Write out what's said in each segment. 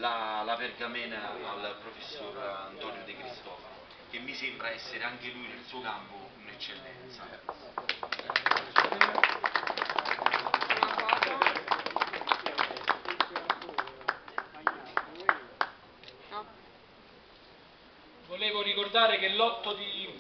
la pergamena al professor Antonio De Cristofaro, che mi sembra essere anche lui nel suo campo un'eccellenza. Volevo ricordare che l'8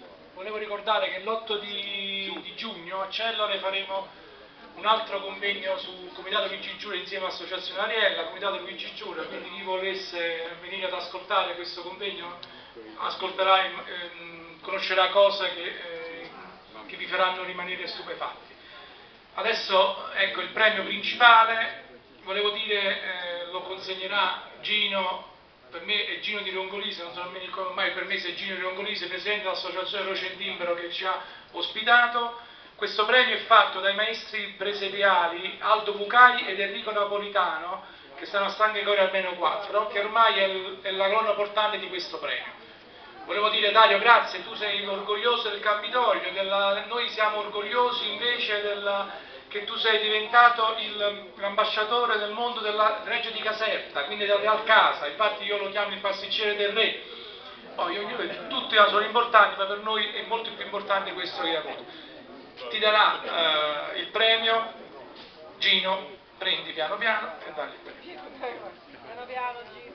di giugno a Cellore faremo un altro convegno sul Comitato Luigi Giura insieme all'Associazione Ariella, Comitato Luigi Giura, quindi chi volesse venire ad ascoltare questo convegno ascolterà, conoscerà cose che vi faranno rimanere stupefatti. Adesso ecco il premio principale, volevo dire, lo consegnerà Gino. Per me è Gino di Rongolise, non so nemmeno ormai, per me è Gino di Rongolise, presidente dell'associazione Rocentimbero che ci ha ospitato. Questo premio è fatto dai maestri presediali Aldo Bucai ed Enrico Napolitano, che stanno a Stanche Core almeno 4, che ormai è la colonna portante di questo premio. Volevo dire Dario, grazie, tu sei orgoglioso del Campidoglio, noi siamo orgogliosi invece che tu sei diventato l'ambasciatore del mondo della Reggio di Caserta, quindi del Real Casa, infatti io lo chiamo il pasticcere del re. Poi tutti sono importanti, ma per noi è molto più importante questo che hai avuto. Ti darà il premio, Gino, prendi piano piano e dagli il premio. Piano piano, Gino.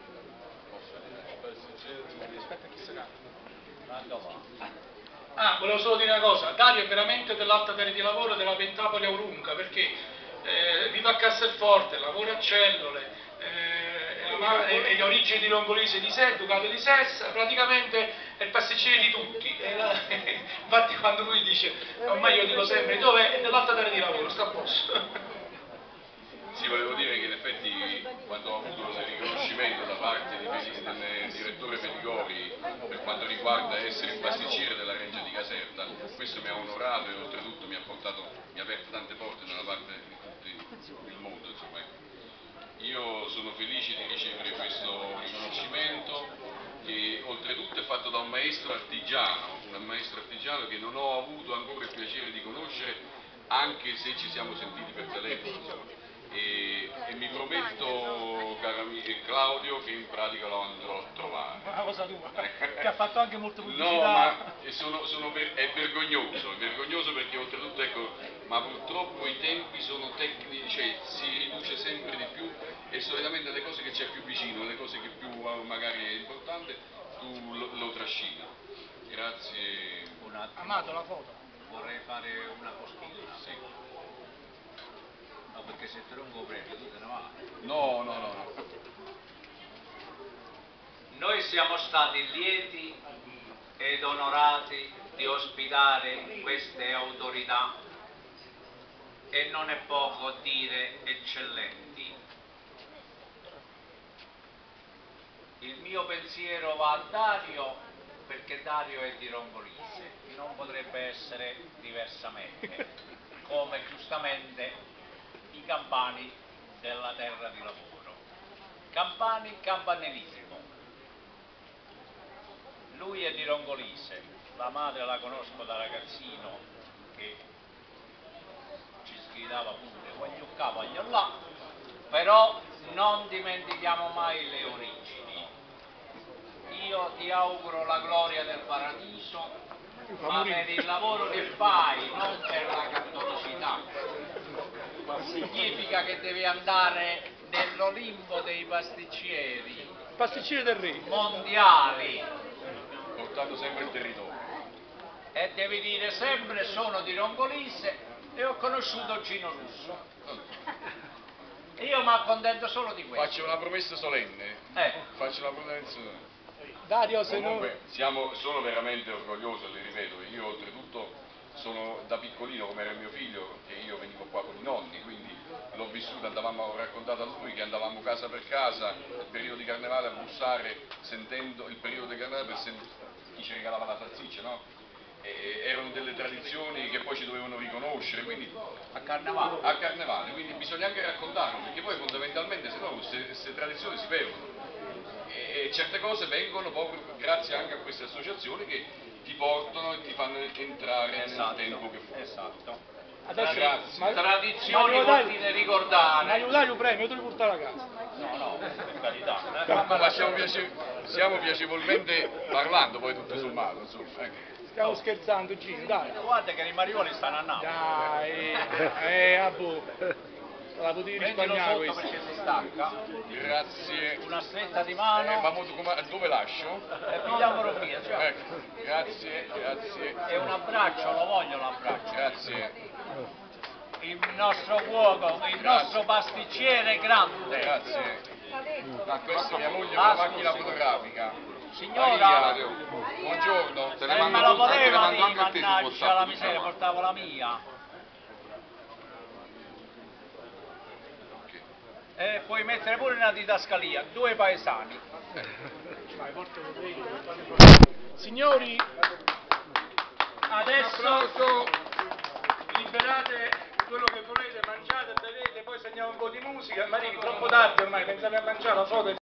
Aspetta chi sarà. Volevo solo dire una cosa, Dario è veramente dell'alta terra di lavoro della Pentapoli Aurunca, perché vive a Castelforte, lavora a Cellole, è di origine di Rongolise di Sé, Ducato di Sessa, praticamente è il pasticcere di tutti. Infatti quando lui dice, ormai io dico sempre, dove è dell'alta terra di lavoro, sta a posto. Sì, volevo dire che in effetti quando ho avuto il riconoscimento da parte del direttore Pedigori per quanto riguarda essere il pasticcere della Reggio di Caserta, questo mi ha onorato e oltretutto mi ha aperto tante porte nella parte di tutto il mondo, insomma. Io sono felice di ricevere questo riconoscimento che oltretutto è fatto da un maestro artigiano che non ho avuto ancora il piacere di conoscere, anche se ci siamo sentiti per telefono, insomma. E mi prometto, caro amico Claudio, che in pratica lo andrò a trovare. Una cosa tua, che ha fatto anche molto pubblicità. No, ma è vergognoso perché oltretutto, ecco, ma purtroppo i tempi sono tecnici, cioè si riduce sempre di più e solitamente le cose che c'è più vicino, le cose che più magari è importante, tu lo trascini. Grazie. Un attimo. Amato, la foto. Vorrei fare una postilla. Sì. No, perché se tronco premio tu te ne vai. No. Noi siamo stati lieti ed onorati di ospitare queste autorità e non è poco dire eccellenti. Il mio pensiero va a Dario perché Dario è di Rongolise, non potrebbe essere diversamente, come giustamente i campani della terra di lavoro. Campani, campanilismo. Lui è di Rongolise, la madre la conosco da ragazzino che ci sgridava pure, voglio qua, voglio là, però non dimentichiamo mai le origini. Io ti auguro la gloria del paradiso, ma per il lavoro che fai, non per la cattolicità. Significa che devi andare nell'Olimpo dei pasticceri. Pasticcere del re. Mondiali. Portato sempre il territorio. E devi dire sempre sono di Rongolise e ho conosciuto Gino Russo. E io mi accontento solo di questo. Faccio una promessa solenne. Faccio una promessa solenne. Dario, se comunque sono veramente orgoglioso, le ripeto, io oltretutto sono da piccolino come era mio figlio, che io venivo qua con i nonni, quindi l'ho vissuto, ho raccontato a lui che andavamo casa per casa nel periodo di carnevale a bussare, sentendo il periodo di carnevale per sentire chi ci regalava la salsiccia, no? Erano delle tradizioni che poi ci dovevano riconoscere, quindi a carnevale, quindi bisogna anche raccontarlo, perché poi fondamentalmente se no queste tradizioni si perdono. E certe cose vengono proprio grazie anche a queste associazioni che ti portano e ti fanno entrare nel tempo che fu. Esatto. Adesso, grazie. Tradizioni vuol dire ricordare. Ma aiutare un premio, io te lo portare a casa. No, per carità. Ma stiamo piacevolmente parlando poi tutto sommato, insomma. Ecco. Stiamo scherzando, Gino, dai. Guarda che i Marioli stanno a Napoli. Dai, abbo. La potevi Prendilo risparmiare sotto questa. perché si stacca. Grazie. Una stretta di mano Ma dove lascio? e pigliamolo via. Cioè. Ecco, grazie. E un abbraccio, lo voglio l'abbraccio. Grazie. Il nostro cuoco, il nostro pasticcere grande. Grazie. Ma questa è mia moglie con la macchina fotografica. Signora, Maria, buongiorno. Te me la voleva lì, mannaggia la miseria, portavo la mia. E puoi mettere pure una didascalia, 2 paesani. Signori, adesso liberate quello che volete, mangiate, bevete, poi segniamo un po' di musica. Marini, troppo tardi ormai, pensavi a mangiare la foto.